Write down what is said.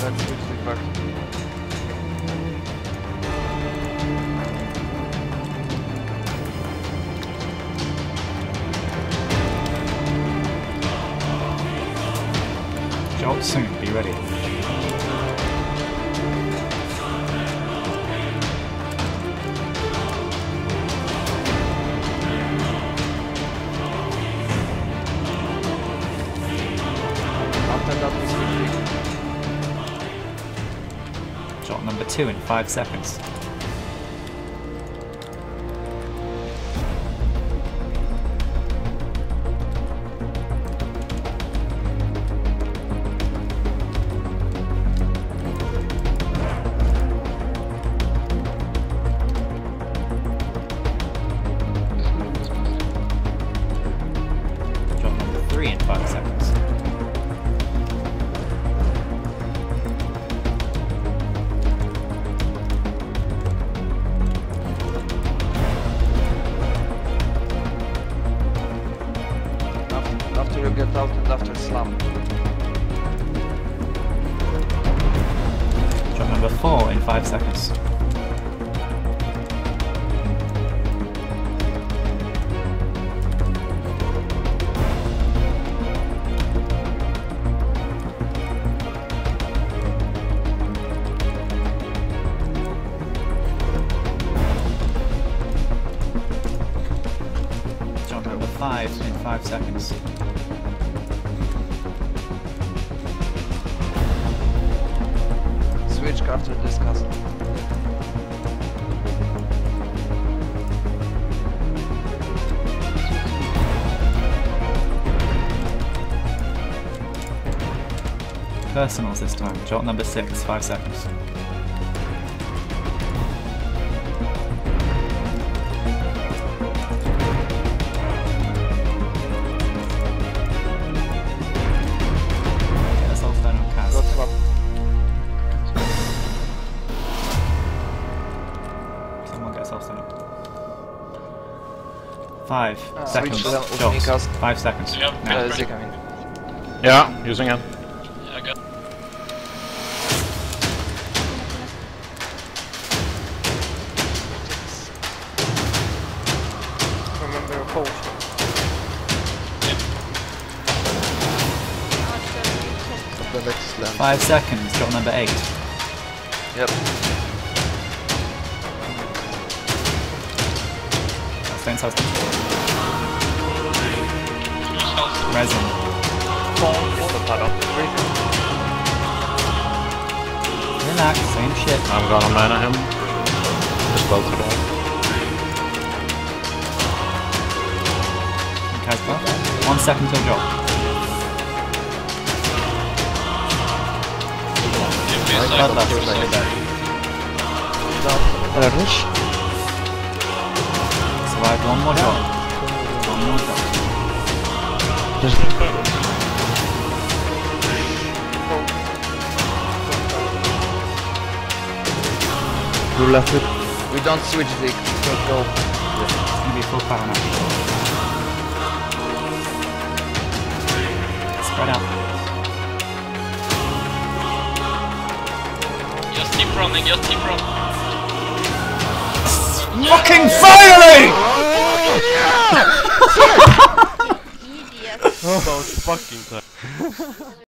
Let's switch the back. Jolt soon, be ready. After that we switch. Jolt number 2 in 5 seconds. Jolt number 3 in 5 seconds. After you get out and after slam. Jolt number 4 in 5 seconds. Jolt number 5 in 5 seconds. Switch after this castle. Personals this time. Jolt number 6, 5 seconds. Get us all stone on cast. Got swap. Someone get us all stone. 5 seconds. Switch with Jolts. Nikas. 5 seconds. Yep. Now. Zig, I mean. Yeah, using it. Yeah, good. Remember your potion. 5 seconds. Jolt number 8. Yep. Stone house. Resin. Relax. Same shit. I'm gonna mana him. Just both of them. Casper. 1 second till jolt. Survive 1 more jolt. 1 more jolt. You left it. We don't switch Zig. Just go. It's gonna be full power now. Spread out. Just keep running, just keep running. Fucking finally! Idiot. About fucking time.